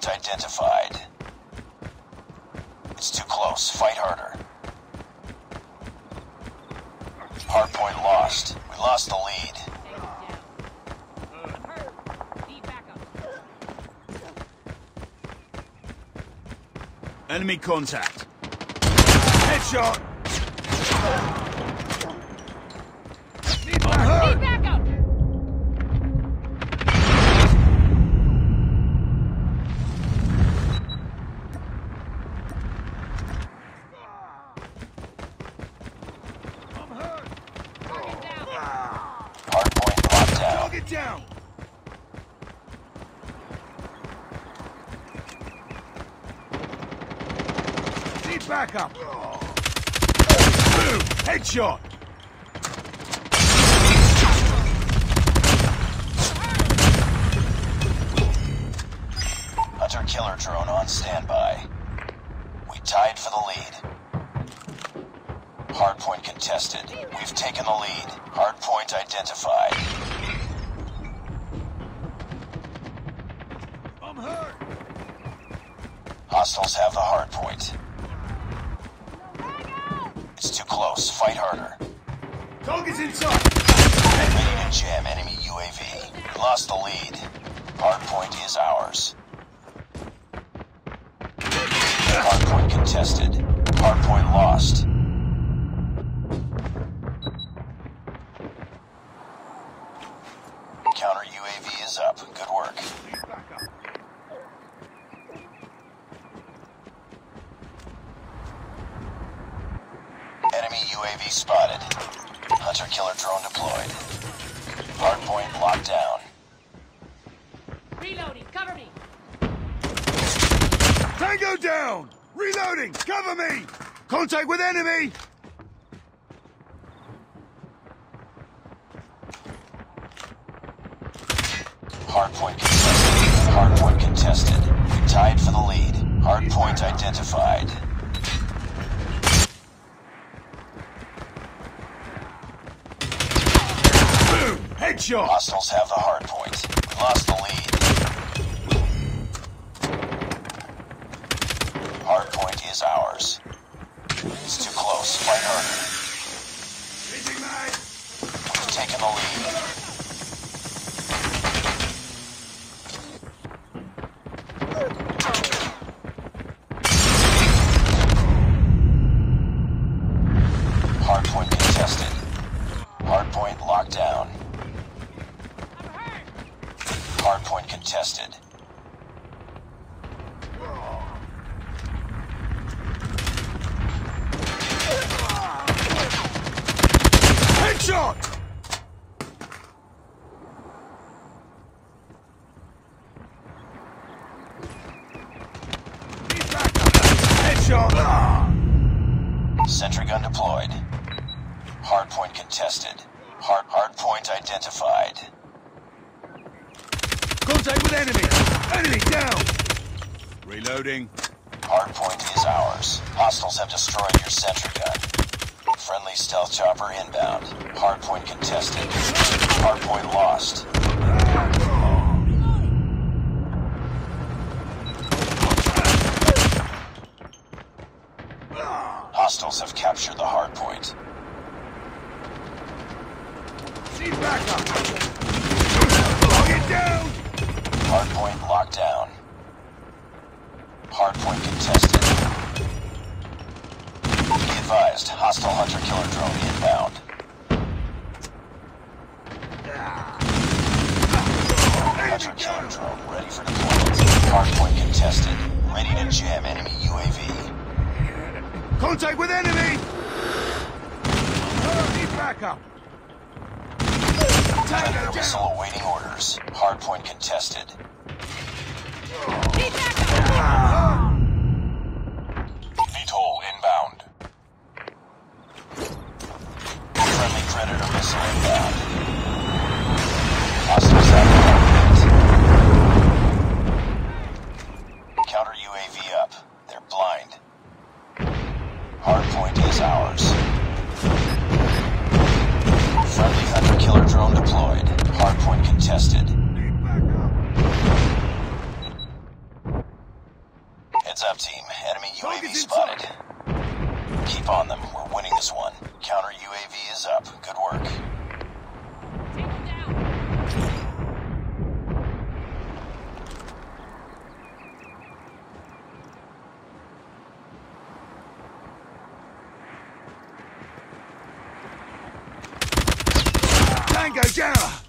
Hardpoint identified. It's too close. Fight harder. Hardpoint lost. We lost the lead. Enemy contact. Headshot. Need backup. I'm hurt. Hardpoint locked down. Target down. Need backup. Boom. Headshot. Hunter-killer drone on standby. We tied for the lead. Hardpoint contested. We've taken the lead. Hardpoint identified. I'm hurt. Hostiles have the hardpoint. It's too close. Fight harder. Target's inside. Ready to jam enemy UAV. We lost the lead. Hardpoint is ours. Hardpoint contested. Hardpoint lost. Counter UAV is up. Good work. Enemy UAV spotted. Hunter-killer drone deployed. Hardpoint locked down. Reloading. Cover me. Tango down! Reloading! Cover me! Contact with enemy! Hardpoint contested. Hardpoint contested. We tied for the lead. Hardpoint identified. Boom! Headshot! Hostiles have the hardpoint. We lost the lead. Hardpoint is ours. It's too close. Fight harder. Busy man! We've taken the lead. Hardpoint contested. Hardpoint locked down. Hardpoint contested. Headshot! Need backup! Headshot! Sentry gun deployed. Hardpoint contested. Hardpoint identified. Contact with enemy! Enemy down! Reloading. Hardpoint is ours. Hostiles have destroyed your sentry gun. Friendly stealth chopper inbound. Hardpoint contested. Hardpoint lost. Hostiles have captured the hardpoint. Need backup! Get down! Hardpoint locked down. Hardpoint contested. Be advised, hostile hunter-killer drone inbound. Hunter-killer drone ready for deployment. Hardpoint contested. Ready to jam enemy UAV. Contact with enemy! Need backup! Predator missile awaiting orders. Hardpoint contested. Need backup. VTOL inbound. Friendly Predator missile inbound. Hostiles have the hardpoint. Counter UAV up. They're blind. Hardpoint is ours. Friendly hunter-killer drone deployed. Hardpoint contested. Need backup! UAV Target's spotted. Keep on them. We're winning this one. Counter UAV is up. Good work. Take him down. Tango down!